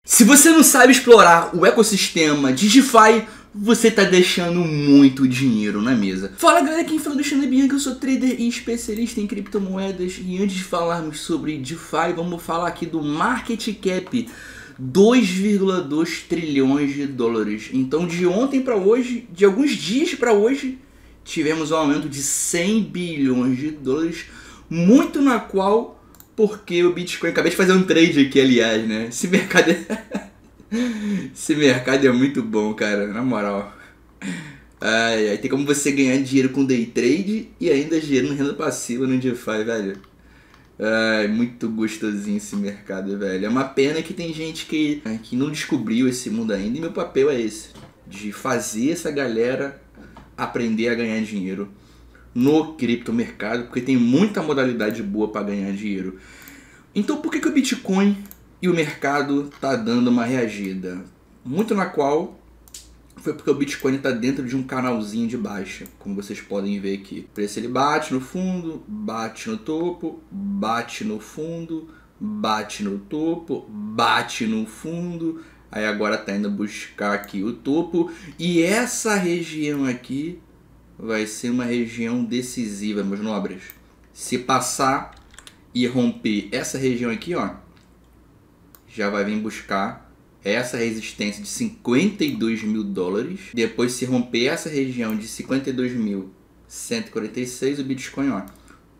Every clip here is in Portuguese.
Se você não sabe explorar o ecossistema de DeFi, você tá deixando muito dinheiro na mesa. Fala galera, quem fala do Xande Bianca, eu sou trader e especialista em criptomoedas. E antes de falarmos sobre DeFi, vamos falar aqui do market cap. 2,2 trilhões de dólares. Então de ontem para hoje, de alguns dias para hoje, tivemos um aumento de 100 bilhões de dólares. Muito na qual, porque o Bitcoin, acabei de fazer um trade aqui aliás, né? Esse mercado é muito bom, cara, na moral. Aí tem como você ganhar dinheiro com day trade e ainda dinheiro em renda passiva no DeFi, velho. Muito gostosinho esse mercado, velho. É uma pena que tem gente que não descobriu esse mundo ainda. E meu papel é esse, de fazer essa galera aprender a ganhar dinheiro no criptomercado, porque tem muita modalidade boa para ganhar dinheiro. Então por que o Bitcoin e o mercado tá dando uma reagida? Muito na qual foi porque o Bitcoin está dentro de um canalzinho de baixa, como vocês podem ver aqui. O preço ele bate no fundo, bate no topo, bate no fundo, bate no topo, bate no fundo. Aí agora está indo buscar aqui o topo. E essa região aqui vai ser uma região decisiva, meus nobres. Se passar e romper essa região aqui, ó, já vai vir buscar essa resistência de 52 mil dólares. Depois, se romper essa região de 52.146, o Bitcoin, ó,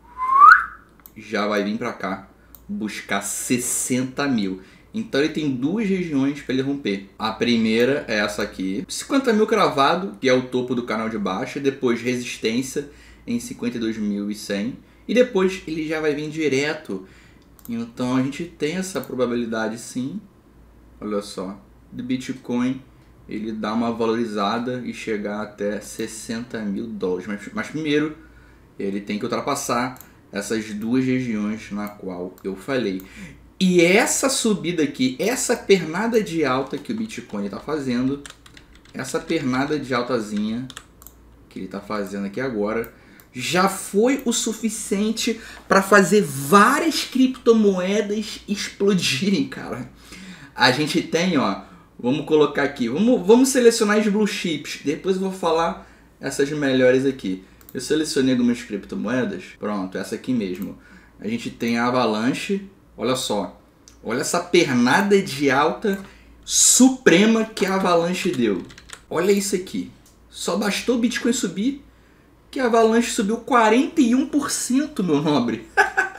já vai vir para cá buscar 60 mil. Então ele tem duas regiões para ele romper. A primeira é essa aqui, 50 mil cravado, que é o topo do canal de baixa. Depois resistência em 52.100. E depois ele já vai vir direto. Então a gente tem essa probabilidade sim. Olha só, do Bitcoin ele dá uma valorizada e chegar até 60 mil dólares. Mas primeiro ele tem que ultrapassar essas duas regiões na qual eu falei. E essa subida aqui, essa pernada de alta que o Bitcoin está fazendo, essa pernada de altazinha que ele está fazendo aqui agora, já foi o suficiente para fazer várias criptomoedas explodirem, cara. A gente tem, ó, vamos colocar aqui, vamos selecionar as blue chips, depois eu vou falar essas melhores aqui. Eu selecionei algumas criptomoedas, pronto, essa aqui mesmo. A gente tem a Avalanche, olha só, olha essa pernada de alta suprema que a Avalanche deu. Olha isso aqui, só bastou o Bitcoin subir que a Avalanche subiu 41%, meu nobre.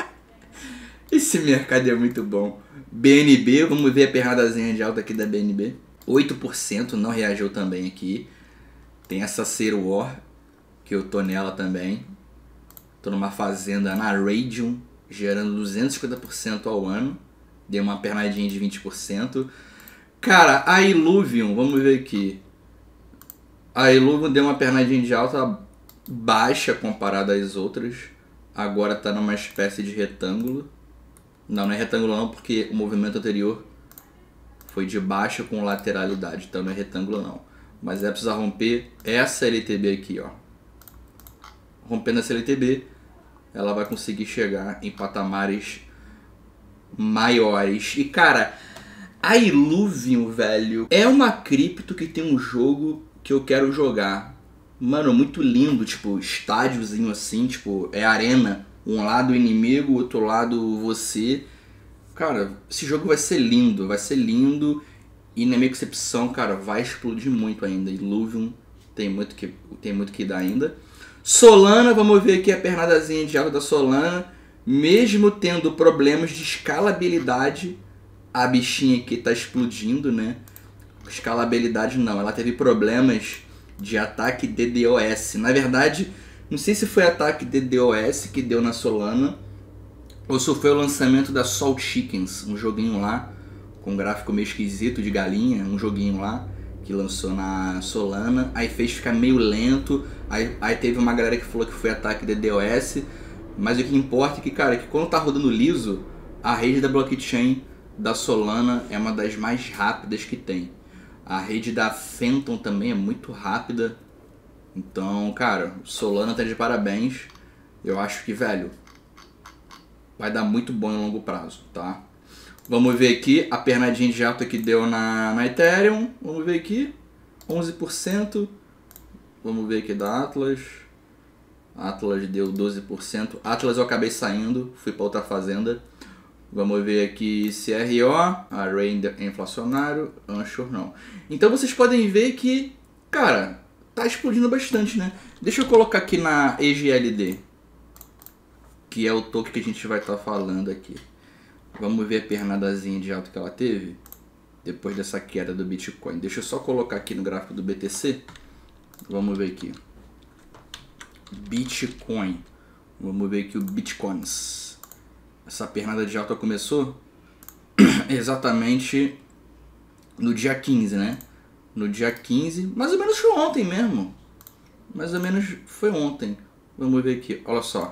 Esse mercado é muito bom. BNB, vamos ver a pernadazinha de alta aqui da BNB. 8% não reagiu também aqui. Tem essa Zero War, que eu tô nela também. Tô numa fazenda na Radium, gerando 250% ao ano. Deu uma pernadinha de 20%. Cara, a Illuvium, vamos ver aqui. A Illuvium deu uma pernadinha de alta baixa comparada às outras. Agora tá numa espécie de retângulo. Não é retângulo não, porque o movimento anterior foi de baixa com lateralidade, então não é retângulo não. Mas é precisar romper essa LTB aqui, ó. Rompendo essa LTB, ela vai conseguir chegar em patamares maiores. E cara, a Illuvium, velho, é uma cripto que tem um jogo que eu quero jogar. Mano, muito lindo, tipo, estádiozinho assim, tipo, é arena. Um lado o inimigo, o outro lado você. Cara, esse jogo vai ser lindo e na minha concepção, cara, vai explodir muito ainda. Illuvium tem muito que dar ainda. Solana, vamos ver aqui a pernadazinha de alta da Solana. Mesmo tendo problemas de escalabilidade, a bichinha aqui tá explodindo, né? Escalabilidade não, ela teve problemas de ataque DDoS. Na verdade, não sei se foi ataque DDoS que deu na Solana ou se foi o lançamento da Salt Chickens, um joguinho lá com um gráfico meio esquisito de galinha, um joguinho lá que lançou na Solana, aí fez ficar meio lento, aí teve uma galera que falou que foi ataque DDoS, mas o que importa é que, cara, que quando tá rodando liso, a rede da blockchain da Solana é uma das mais rápidas que tem. A rede da Phantom também é muito rápida. Então, cara, Solana tá de parabéns. Eu acho que, velho, vai dar muito bom em longo prazo, tá? Vamos ver aqui a pernadinha de alta que deu na Ethereum. Vamos ver aqui. 11%. Vamos ver aqui da Atlas. Atlas deu 12%. Atlas eu acabei saindo. Fui para outra fazenda. Vamos ver aqui CRO. Array inflacionário. Anchor não. Então vocês podem ver que, cara, tá explodindo bastante, né? Deixa eu colocar aqui na EGLD. Que é o token que a gente vai estar falando aqui. Vamos ver a pernadazinha de alta que ela teve depois dessa queda do Bitcoin. Deixa eu só colocar aqui no gráfico do BTC. Vamos ver aqui. Bitcoin. Vamos ver aqui o Bitcoins. Essa pernada de alta começou exatamente no dia 15, né? No dia 15, mais ou menos foi ontem mesmo. Mais ou menos foi ontem. Vamos ver aqui, olha só.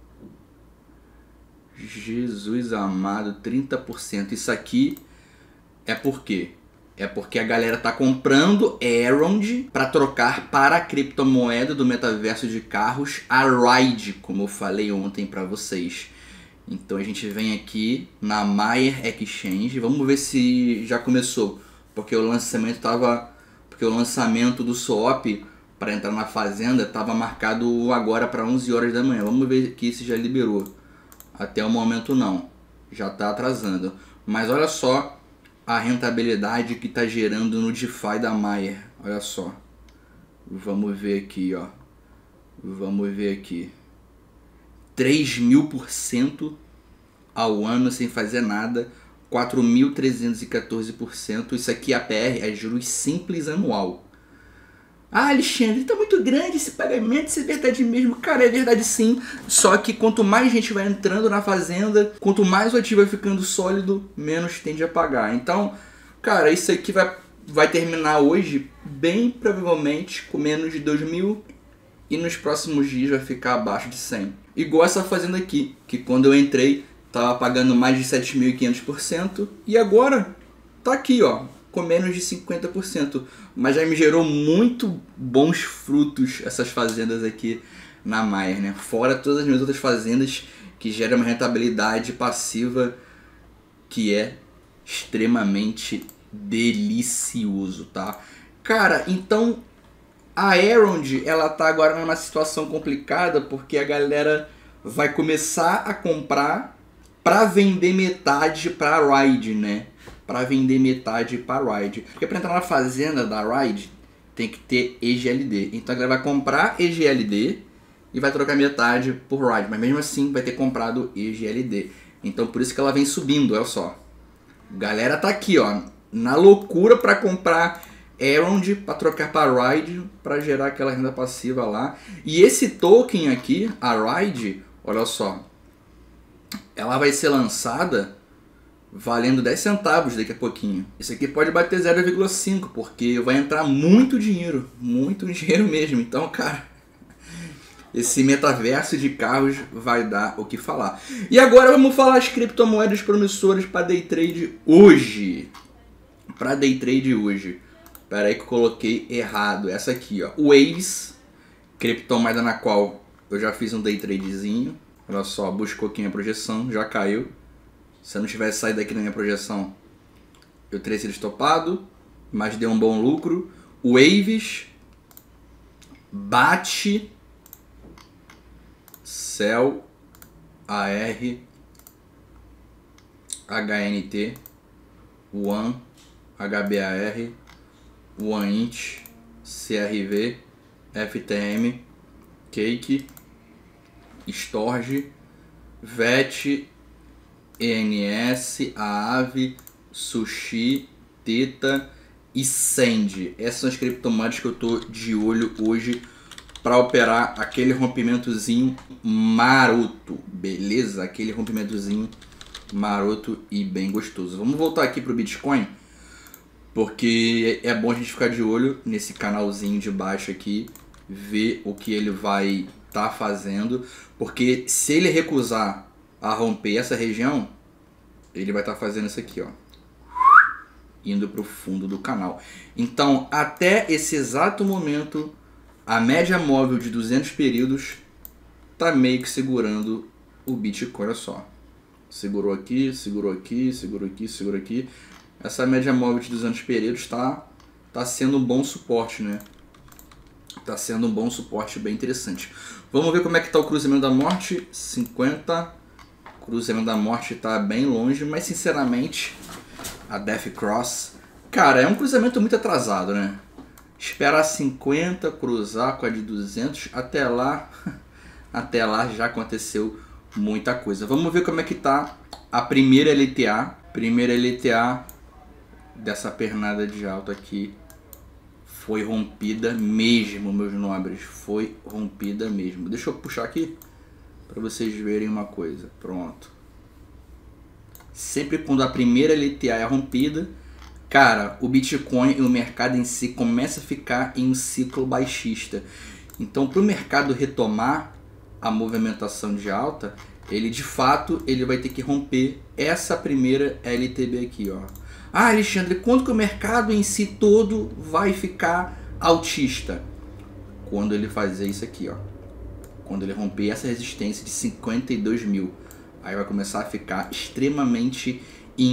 Jesus amado, 30%. Isso aqui é por quê? É porque a galera tá comprando Elrond para trocar para a criptomoeda do metaverso de carros, a Ride, como eu falei ontem para vocês. Então a gente vem aqui na Mayer Exchange, vamos ver se já começou, porque o lançamento do swap para entrar na fazenda estava marcado agora para 11 horas da manhã. Vamos ver aqui se já liberou. Até o momento não, já está atrasando. Mas olha só a rentabilidade que está gerando no DeFi da Mayer. Olha só. Vamos ver aqui, ó. Vamos ver aqui. 3.000% ao ano sem fazer nada. 4.314%. Isso aqui, APR, é juros simples anual. Ah, Alexandre, tá muito grande esse pagamento, isso é verdade mesmo. Cara, é verdade sim, só que quanto mais gente vai entrando na fazenda, quanto mais o ativo vai ficando sólido, menos tende a pagar. Então, cara, isso aqui vai terminar hoje, bem provavelmente, com menos de 2.000 e nos próximos dias vai ficar abaixo de 100. Igual essa fazenda aqui, que quando eu entrei, tava pagando mais de 7.500% e agora tá aqui, ó, com menos de 50%, mas já me gerou muito bons frutos essas fazendas aqui na Mayer, né? Fora todas as minhas outras fazendas que geram uma rentabilidade passiva que é extremamente delicioso, tá? Cara, então a Elrond, ela tá agora numa situação complicada porque a galera vai começar a comprar para vender metade para Ride, né? Para vender metade para Ride. Porque para entrar na fazenda da Ride tem que ter EGLD. Então a galera vai comprar EGLD e vai trocar metade por Ride. Mas mesmo assim vai ter comprado EGLD. Então por isso que ela vem subindo, olha só. Galera tá aqui, ó, na loucura para comprar Elrond para trocar para Ride, para gerar aquela renda passiva lá. E esse token aqui, a Ride, olha só, ela vai ser lançada valendo 10 centavos daqui a pouquinho. Isso aqui pode bater 0,5, porque vai entrar muito dinheiro mesmo. Então, cara, esse metaverso de carros vai dar o que falar. E agora vamos falar as criptomoedas promissoras para day trade hoje. Para day trade hoje. Espera aí que eu coloquei errado. Essa aqui, ó, Waves, criptomoeda na qual eu já fiz um day tradezinho. Olha só, buscou aqui minha projeção, já caiu. Se eu não tivesse saído daqui na minha projeção, eu teria sido estopado, mas deu um bom lucro. Waves, BAT, CEL, AR, HNT, ONE, HBAR, OneInt, CRV, FTM, Cake, Storge, VET, ENS, Aave, Sushi, Teta e Send. Essas são as criptomoedas que eu tô de olho hoje para operar aquele rompimentozinho maroto, beleza? Aquele rompimentozinho maroto e bem gostoso. Vamos voltar aqui pro Bitcoin, porque é bom a gente ficar de olho nesse canalzinho de baixo aqui, ver o que ele vai estar fazendo, porque se ele recusar a romper essa região, ele vai estar fazendo isso aqui, ó, indo para o fundo do canal. Então, até esse exato momento, a média móvel de 200 períodos tá meio que segurando o Bitcoin, olha só. Segurou aqui, segurou aqui, segurou aqui, segurou aqui. Essa média móvel de 200 períodos tá sendo um bom suporte, né? Tá sendo um bom suporte bem interessante. Vamos ver como é que tá o cruzamento da morte. 50. O cruzamento da morte tá bem longe, mas sinceramente, a Death Cross, cara, é um cruzamento muito atrasado, né? Esperar 50, cruzar com a de 200, até lá já aconteceu muita coisa. Vamos ver como é que tá a primeira LTA. Primeira LTA dessa pernada de alta aqui. Foi rompida mesmo, meus nobres. Foi rompida mesmo. Deixa eu puxar aqui para vocês verem uma coisa. Pronto. Sempre quando a primeira LTA é rompida, cara, o Bitcoin e o mercado em si começa a ficar em um ciclo baixista. Então, para o mercado retomar a movimentação de alta, ele de fato vai ter que romper essa primeira LTB aqui, ó. Ah, Alexandre, quando que o mercado em si todo vai ficar altista? Quando ele fazer isso aqui, ó. Quando ele romper essa resistência de 52 mil. Aí vai começar a ficar extremamente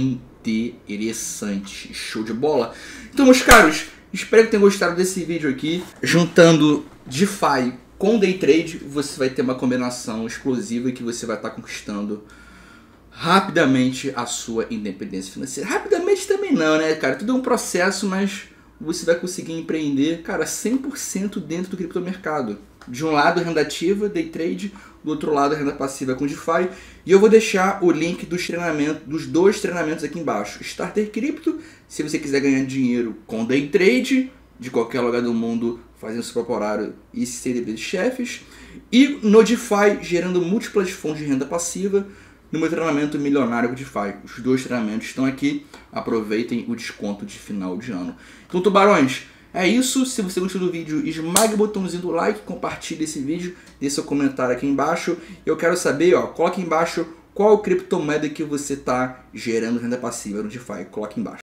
interessante. Show de bola? Então, meus caros, espero que tenham gostado desse vídeo aqui. Juntando DeFi com Day Trade, você vai ter uma combinação explosiva que você vai estar conquistando rapidamente a sua independência financeira. Rapidamente também não, né, cara? Tudo é um processo, mas você vai conseguir empreender, cara, 100% dentro do criptomercado. De um lado, renda ativa, Day Trade, do outro lado, renda passiva com DeFi. E eu vou deixar o link dos dois treinamentos aqui embaixo. Starter Cripto, se você quiser ganhar dinheiro com Day Trade, de qualquer lugar do mundo, fazendo seu próprio horário e ser livre de chefes. E no DeFi, gerando múltiplas fontes de renda passiva, no meu treinamento milionário com DeFi. Os dois treinamentos estão aqui. Aproveitem o desconto de final de ano. Então, tubarões, é isso. Se você gostou do vídeo, esmague o botãozinho do like, compartilhe esse vídeo, deixe seu comentário aqui embaixo. Eu quero saber, ó, coloque embaixo qual criptomoeda que você está gerando renda passiva no DeFi. Coloque embaixo.